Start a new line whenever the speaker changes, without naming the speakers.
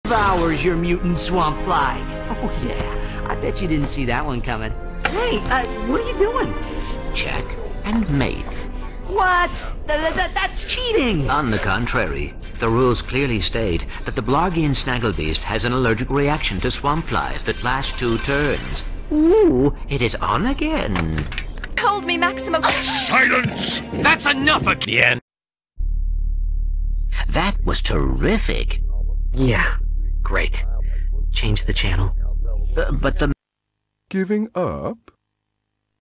Devours your mutant swamp fly. Oh yeah, I bet you didn't see that one coming. Hey, what are you doing?
Check and mate.
What? That's cheating!
On the contrary, the rules clearly state that the Blargian Snagglebeast has an allergic reaction to swamp flies that last 2 turns. Ooh, it is on again.
Hold me, Maximo.
Silence! That's enough again!
That was terrific.
Yeah, great. Change the channel.
But the...
Giving up?